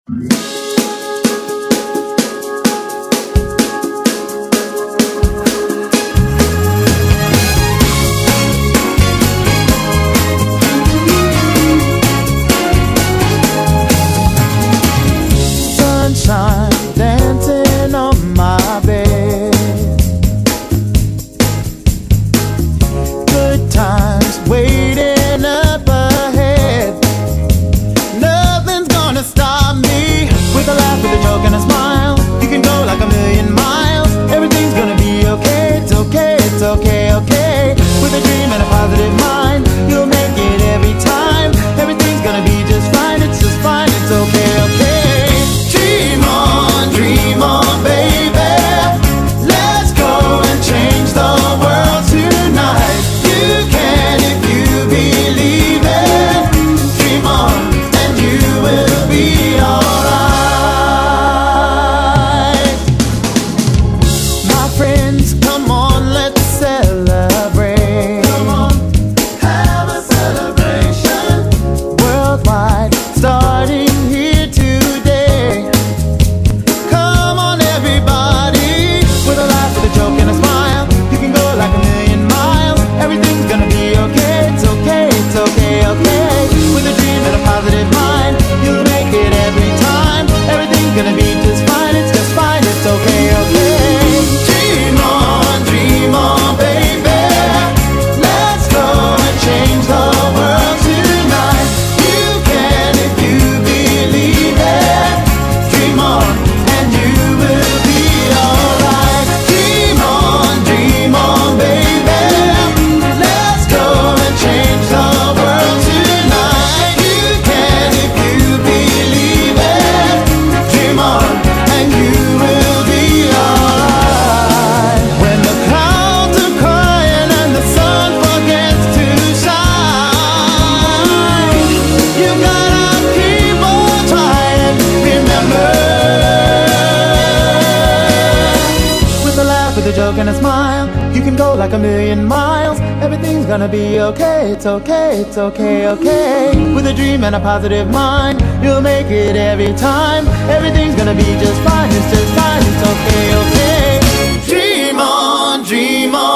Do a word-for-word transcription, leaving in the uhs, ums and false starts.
Sunshine dancing on my bed, good times waiting up ahead. Nothing's gonna stop me. With a laugh, with a joke and a smile, you can go like a million miles. Everything's gonna be okay, it's okay, it's okay, okay. With a dream and a positive mind, you'll make it every time. Everything's gonna be just fine, it's just fine, it's okay, okay. Dream on, dream on, baby. Let's go and change the world tonight. You can if you believe it. Dream on and you will be alright. My friends, come on, let's celebrate. Come on, have a celebration. Worldwide, starting here today. Come on everybody, with a laugh, with a joke and a smile, you can go like a million miles. Everything's gonna be okay, it's okay, it's okay, okay. With a dream and a positive mind, you'll make it every time. Everything's gonna be just fine, it's just fine, it's okay, okay. Dream on, dream on, baby. Let's go and change the world tonight. You can if you believe it. Dream on and you will be alright. Dream on, dream on, baby. Let's go and change the world tonight. You can if you believe it. Dream on and you will be alright. When the clouds are crying and the sun forgets to shine, you gotta keep on trying. Remember, with a laugh, with a joke and a smile, you can go like a million miles. Everything's gonna be okay, it's okay, it's okay, okay. With a dream and a positive mind, you'll make it every time. Everything's gonna be just fine, it's just fine, it's okay, okay. Dream on, dream on.